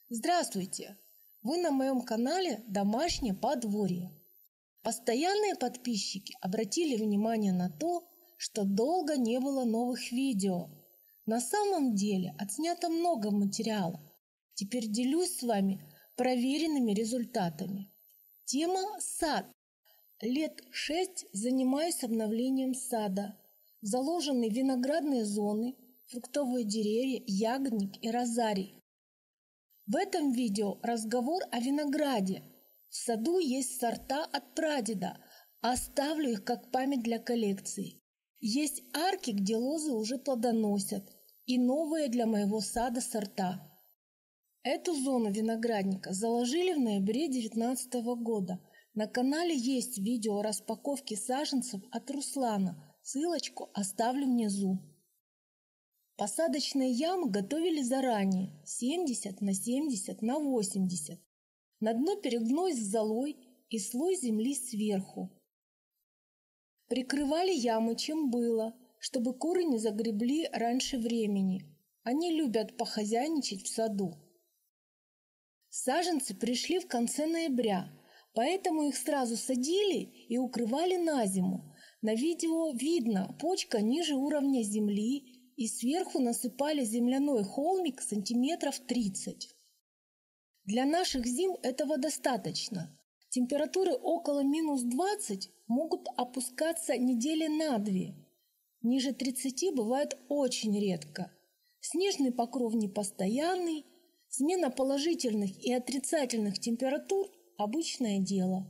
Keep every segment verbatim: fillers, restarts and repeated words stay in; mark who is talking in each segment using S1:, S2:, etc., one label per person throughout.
S1: Здравствуйте! Вы на моем канале «Домашнее подворье». Постоянные подписчики обратили внимание на то, что долго не было новых видео. На самом деле отснято много материала. Теперь делюсь с вами проверенными результатами. Тема «Сад». Лет шесть занимаюсь обновлением сада. Заложены виноградные зоны, фруктовые деревья, ягодник и розарий. В этом видео разговор о винограде. В саду есть сорта от прадеда, оставлю их как память для коллекции. Есть арки, где лозы уже плодоносят, и новые для моего сада сорта. Эту зону виноградника заложили в ноябре две тысячи девятнадцатого года. На канале есть видео о распаковке саженцев от Руслана, ссылочку оставлю внизу. Посадочные ямы готовили заранее, семьдесят на семьдесят на восемьдесят. На дно перегной с золой и слой земли сверху. Прикрывали ямы чем было, чтобы куры не загребли раньше времени. Они любят похозяйничать в саду. Саженцы пришли в конце ноября, поэтому их сразу садили и укрывали на зиму. На видео видно, почка ниже уровня земли, и сверху насыпали земляной холмик сантиметров тридцать. Для наших зим этого достаточно. Температуры около минус двадцати могут опускаться недели на две. Ниже тридцати бывает очень редко. Снежный покров непостоянный, смена положительных и отрицательных температур – обычное дело.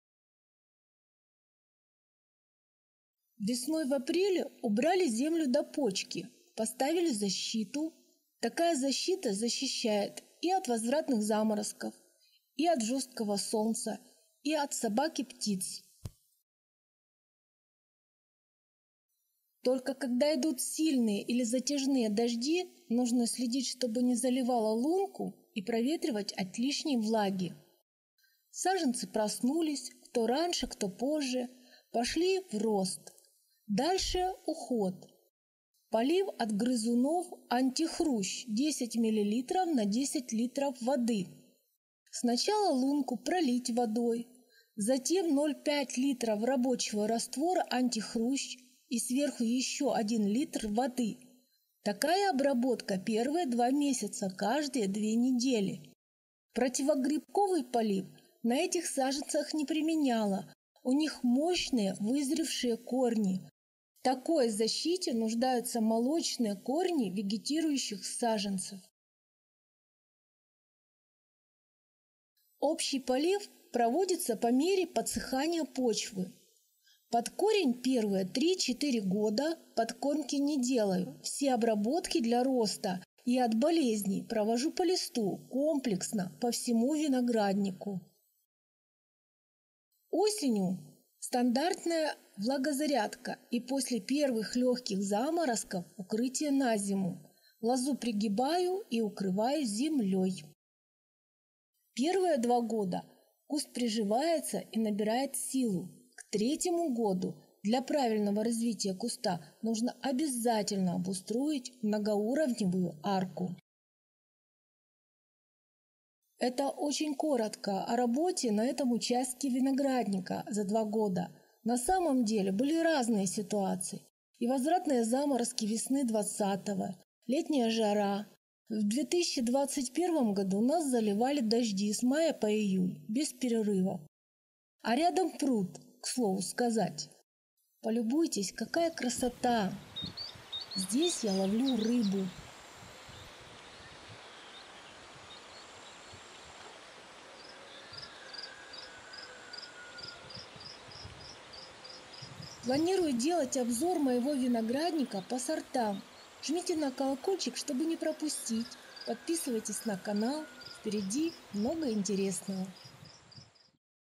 S1: Весной в апреле убрали землю до почки, поставили защиту. Такая защита защищает и от возвратных заморозков, и от жесткого солнца, и от собак и птиц. Только когда идут сильные или затяжные дожди, нужно следить, чтобы не заливало лунку, и проветривать от лишней влаги. Саженцы проснулись, кто раньше, кто позже, пошли в рост. Дальше уход. Полив от грызунов антихрущ десять миллилитров на десять литров воды. Сначала лунку пролить водой, затем ноль целых пять десятых литров рабочего раствора антихрущ и сверху еще один литр воды. Такая обработка первые два месяца, каждые две недели. Противогрибковый полив на этих саженцах не применяла, у них мощные вызревшие корни. В такой защите нуждаются молочные корни вегетирующих саженцев. Общий полив проводится по мере подсыхания почвы. Под корень первые три-четыре года подкормки не делаю. Все обработки для роста и от болезней провожу по листу, комплексно, по всему винограднику. Осенью стандартная влагозарядка и после первых легких заморозков укрытие на зиму. Лозу пригибаю и укрываю землей. Первые два года куст приживается и набирает силу. К третьему году для правильного развития куста нужно обязательно обустроить многоуровневую арку. Это очень коротко о работе на этом участке виноградника за два года. На самом деле были разные ситуации. И возвратные заморозки весны двадцатого, летняя жара. В две тысячи двадцать первом году нас заливали дожди с мая по июль, без перерыва. А рядом пруд, к слову сказать. Полюбуйтесь, какая красота! Здесь я ловлю рыбу. Планирую делать обзор моего виноградника по сортам. Жмите на колокольчик, чтобы не пропустить. Подписывайтесь на канал. Впереди много интересного.